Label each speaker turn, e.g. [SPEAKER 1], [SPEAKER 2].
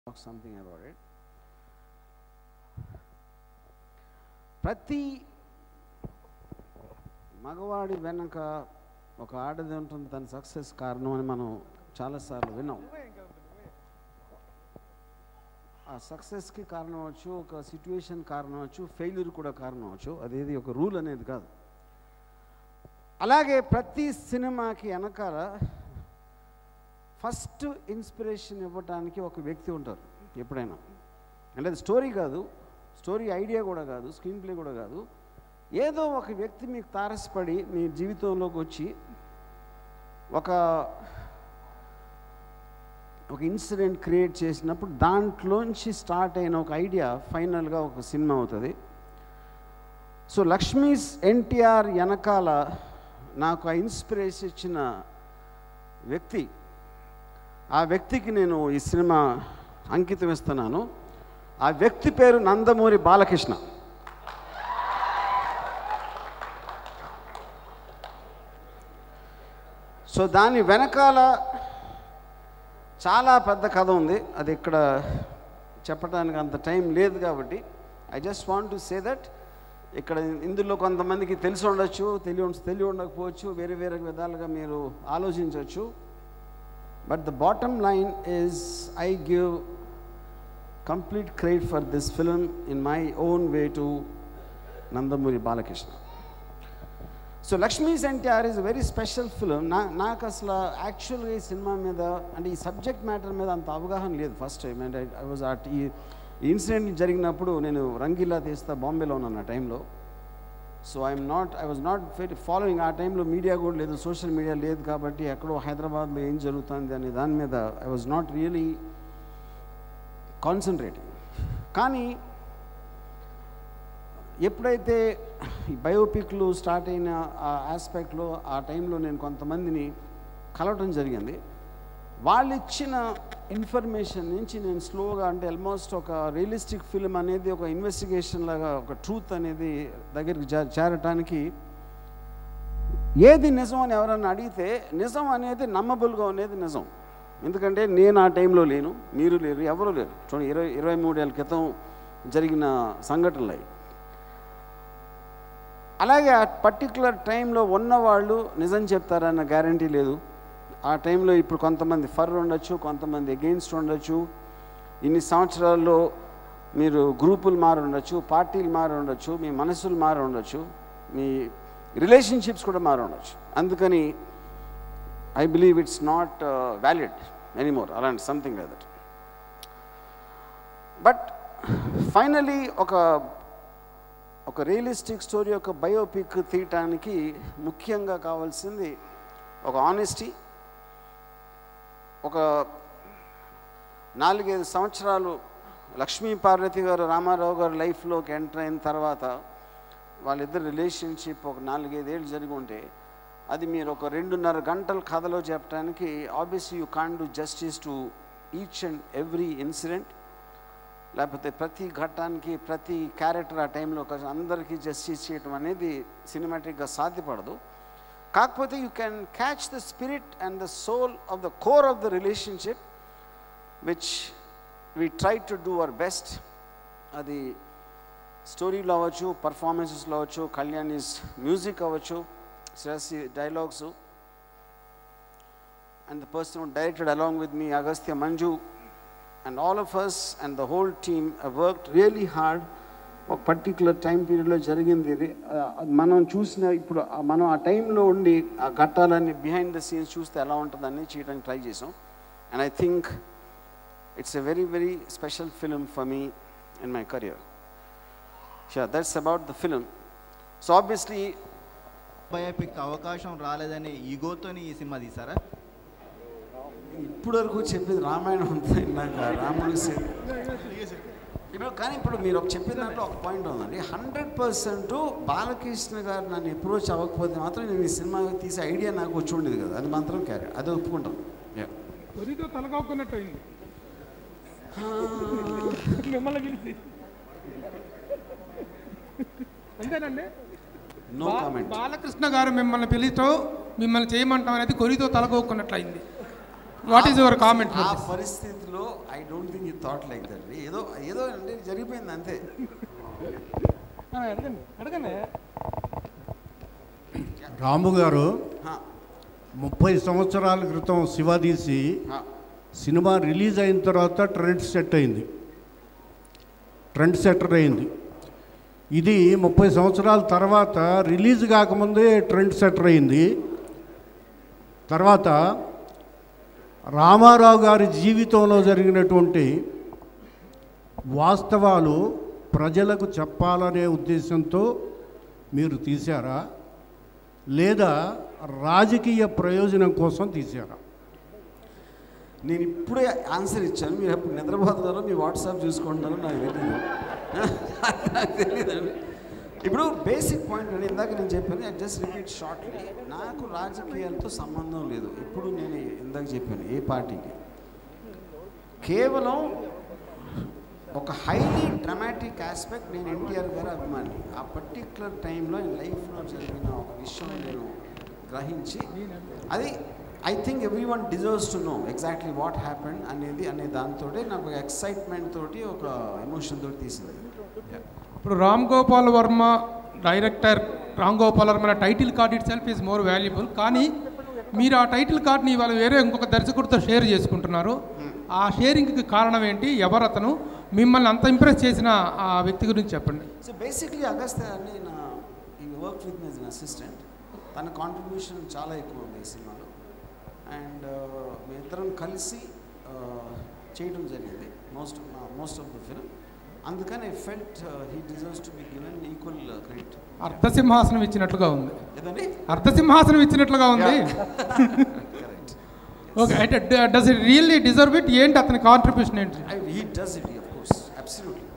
[SPEAKER 1] talk something about it. ప్రతి మగవాడి వెనక ఒక ఆడది ఉంటుంది, తన సక్సెస్ కారణం అని మనం చాలాసార్లు విన్నాం. ఆ సక్సెస్కి కారణం అవచ్చు, ఒక సిచ్యువేషన్ కారణం అవచ్చు, ఫెయిల్యూర్ కూడా కారణం అవచ్చు. అదేది ఒక రూల్ అనేది కాదు. అలాగే ప్రతి సినిమాకి వెనకాల ఫస్ట్ ఇన్స్పిరేషన్ ఇవ్వడానికి ఒక వ్యక్తి ఉంటారు ఎప్పుడైనా. అంటే అది స్టోరీ కాదు, స్టోరీ ఐడియా కూడా కాదు, స్క్రీన్ ప్లే కూడా కాదు. ఏదో ఒక వ్యక్తి మీకు తారసపడి మీ జీవితంలోకి వచ్చి ఒక ఇన్సిడెంట్ క్రియేట్ చేసినప్పుడు దాంట్లోంచి స్టార్ట్ అయిన ఒక ఐడియా ఫైనల్గా ఒక సినిమా అవుతుంది. సో లక్ష్మీస్ ఎన్టీఆర్ వెనకాల నాకు ఆ ఇన్స్పిరేషన్ ఇచ్చిన వ్యక్తి, ఆ వ్యక్తికి నేను ఈ సినిమా అంకితం ఇస్తున్నాను. ఆ వ్యక్తి పేరు నందమూరి బాలకృష్ణ. సో దాని వెనకాల చాలా పెద్ద కథ ఉంది. అది ఇక్కడ చెప్పడానికి అంత టైం లేదు కాబట్టి I just want to say that ఇక్కడ ఇందులో కొంతమందికి తెలిసి ఉండొచ్చు, తెలియ ఉండకపోవచ్చు, వేరే వేరే విధాలుగా మీరు ఆలోచించవచ్చు. But the bottom line is I give complete credit for this film in my own way to Nandamuri Balakrishna. So Lakshmi's NTR is a very special film. నాకు అసలు యాక్చువల్గా ఈ సినిమా మీద అంటే ఈ సబ్జెక్ట్ మ్యాటర్ మీద అంత అవగాహన లేదు first time. And I was at ఈ ఇన్సిడెంట్ జరిగినప్పుడు నేను రంగీలా తీస్తా బాంబేలో ఉన్నాను ఆ టైంలో. So I was not following. ఆ టైంలో మీడియా కూడా లేదు, సోషల్ మీడియా లేదు కాబట్టి ఎక్కడో హైదరాబాద్లో ఏం జరుగుతుంది అనే దాని మీద I was not really concentrating. కానీ ఎప్పుడైతే ఈ బయోపిక్లు స్టార్ట్ అయిన ఆ ఆస్పెక్ట్లో ఆ టైంలో నేను కొంతమందిని కలవటం జరిగింది. వాళ్ళు ఇచ్చిన ఇన్ఫర్మేషన్ నుంచి నేను స్లోగా అంటే ఆల్మోస్ట్ ఒక రియలిస్టిక్ ఫిల్మ్ అనేది ఒక ఇన్వెస్టిగేషన్ లాగా ఒక ట్రూత్ అనేది దగ్గరికి చేరటానికి ఏది నిజం అని ఎవరన్నా అడిగితే నిజం అనేది నమ్మబుల్గా అనేది నిజం. ఎందుకంటే నేను ఆ టైంలో లేను, మీరు లేరు, ఎవరు లేరు. 23 ఏళ్ళ క్రితం జరిగిన సంఘటనలు అవి. అలాగే ఆ పర్టికులర్ టైంలో ఉన్నవాళ్ళు నిజం చెప్తారన్న గ్యారంటీ లేదు. ఆ టైంలో ఇప్పుడు కొంతమంది ఫర్ ఉండొచ్చు, కొంతమంది అగెయిన్స్ట్ ఉండొచ్చు. ఇన్ని సంవత్సరాల్లో మీరు గ్రూపులు మారి ఉండొచ్చు, పార్టీలు మారి ఉండొచ్చు, మీ మనసులు మారి ఉండొచ్చు, మీ రిలేషన్షిప్స్ కూడా మారి ఉండొచ్చు. అందుకని I believe it's not valid anymore, around something like that. But finally, ఒక రియలిస్టిక్ స్టోరీ, ఒక బయోపిక్ తీయటానికి ముఖ్యంగా కావాల్సింది ఒక ఆనెస్టీ. ఒక 4-5 సంవత్సరాలు లక్ష్మీ పార్వతి గారు రామారావు గారు లైఫ్లోకి ఎంటర్ అయిన తర్వాత వాళ్ళిద్దరు రిలేషన్షిప్ ఒక 4-5 ఏళ్ళు జరిగి ఉంటే అది మీరు ఒక 2.5 గంటల కథలో చెప్పడానికి obviously you can't do justice to each and every incident. లేకపోతే ప్రతి ఘట్టానికి ప్రతి క్యారెక్టర్ ఆ టైంలో అందరికీ జస్టిస్ చేయడం అనేది సినిమాటిక్గా సాధ్యపడదు. కాకపోతే you can catch the spirit and the soul of the core of the relationship which we try to do our best. అది స్టోరీలో అవ్వచ్చు, పర్ఫార్మెన్సెస్లో అవ్వచ్చు, కళ్యాణ్స్ మ్యూజిక్ అవ్వచ్చు, Srasi dialogues, and the person who directed along with me, Agastya Manju, and all of us and the whole team have worked really hard. ఒక particular time పీరియడ్లో జరిగింది. మనం చూసిన ఇప్పుడు మనం ఆ టైంలో ఉండి ఆ ఘట్టాలన్నీ బిహైండ్ ద సీన్స్ చూస్తే ఎలా ఉంటుందని చేయడానికి ట్రై చేసాం. And I think it's a very very special film for me in my career. Sure, that's about the film. So obviously
[SPEAKER 2] biopic అవకాశం రాలేదని ఈగోతోని ఈ సినిమా తీసారా?
[SPEAKER 1] ఇప్పుడు వరకు చెప్పింది రామాయణం ఉంది, నాకు రాముడు ఇప్పుడు. కానీ ఇప్పుడు మీరు ఒక చెప్పిన దాంట్లో ఒక పాయింట్ ఉందండి. 100% బాలకృష్ణ గారు నన్ను అప్రోచ్ అవ్వకపోతే మాత్రం నేను ఈ సినిమా తీసే ఐడియా నాకు వచ్చి ఉండేది కదా. అది మాత్రం క్యారెక్టర్ అది ఒప్పుకుంటాం.
[SPEAKER 3] అంతేనండి.
[SPEAKER 1] No comment.
[SPEAKER 3] బాలకృష్ణ గారు మిమ్మల్ని పిలితో మిమ్మల్ని చేయమంటాం అనేది కొరితో తలగొక్కున్నట్లయింది. What is your comment?
[SPEAKER 1] ఆ పరిస్థితిలో ఐ డోంట్ థింక్ ఈ థాట్ లైక్ దట్. ఏదో ఏదో అంటే జరిగిపోయింది అంతే.
[SPEAKER 3] అడగండి.
[SPEAKER 4] రాము గారు 30 సంవత్సరాల క్రితం శివ తీసి సినిమా రిలీజ్ అయిన తర్వాత ట్రెండ్ సెట్టర్ అయింది. ఇది 30 సంవత్సరాల తర్వాత రిలీజ్ కాకముందే ట్రెండ్ సెట్టర్ అయింది. తర్వాత రామారావు గారి జీవితంలో జరిగినటువంటి వాస్తవాలు ప్రజలకు చెప్పాలనే ఉద్దేశంతో మీరు తీశారా, లేదా రాజకీయ ప్రయోజనం కోసం తీశారా?
[SPEAKER 1] నేను ఇప్పుడే ఆన్సర్ ఇచ్చాను. మీరు ఎప్పుడు నిద్రపోతున్నారో మీ వాట్సాప్ చూసుకుంటున్నారో నాకు తెలియదండి. ఇప్పుడు బేసిక్ పాయింట్ అని ఇందాక నేను చెప్పాను, ఐ జస్ట్ రిపీట్ షార్ట్లీ. నాకు రాజకీయాలతో సంబంధం లేదు. ఇప్పుడు నేను ఇందాక చెప్పాను ఏ పార్టీకి, కేవలం ఒక హైలీ డ్రామాటిక్ ఆస్పెక్ట్. నేను ఎన్టీఆర్ గారి అభిమాని. ఆ పర్టిక్యులర్ టైంలో లైఫ్లో జరిగిన ఒక విషయం నేను గ్రహించి, అది I think everyone deserves to know exactly what happened అనే దాంతో నాకు ఎక్సైట్మెంట్ తోటి ఒక ఎమోషన్ తోటి తీసింది.
[SPEAKER 3] ఇప్పుడు Ram Gopal Varma director, Ram Gopal Varma title card itself is more valuable. కానీ మీరు ఆ టైటిల్ కార్డ్ని ఇవాళ వేరే ఇంకొక దర్శకుడితో షేర్ చేసుకుంటున్నారు. ఆ షేరింగ్కి కారణం ఏంటి? ఎవరు అతను? మిమ్మల్ని అంత ఇంప్రెస్ చేసిన ఆ వ్యక్తి గురించి చెప్పండి.
[SPEAKER 1] సో బేసిక్లీ అగస్త్య అని ఈ work with me as an assistant. తన కాంట్రిబ్యూషన్ చాలా ఎక్కువ ఉంది ఈ సినిమాలో. అండ్ మీ ఇద్దరం కలిసి చేయడం జరిగింది మోస్ట్ ఆఫ్ ద ఫిల్మ్. అందుకని I felt he deserves to be given equal credit.
[SPEAKER 3] అర్ధసింహాసనం ఇచ్చినట్లుగా ఉంది.
[SPEAKER 1] ఏదండి?
[SPEAKER 3] అర్ధసింహాసనం ఇచ్చినట్లుగా ఉంది. ఓకే, అయితే does it really deserve it? ఏంటి అతని కాంట్రిబ్యూషన్ ఏంటి?
[SPEAKER 1] He does it, of course, absolutely.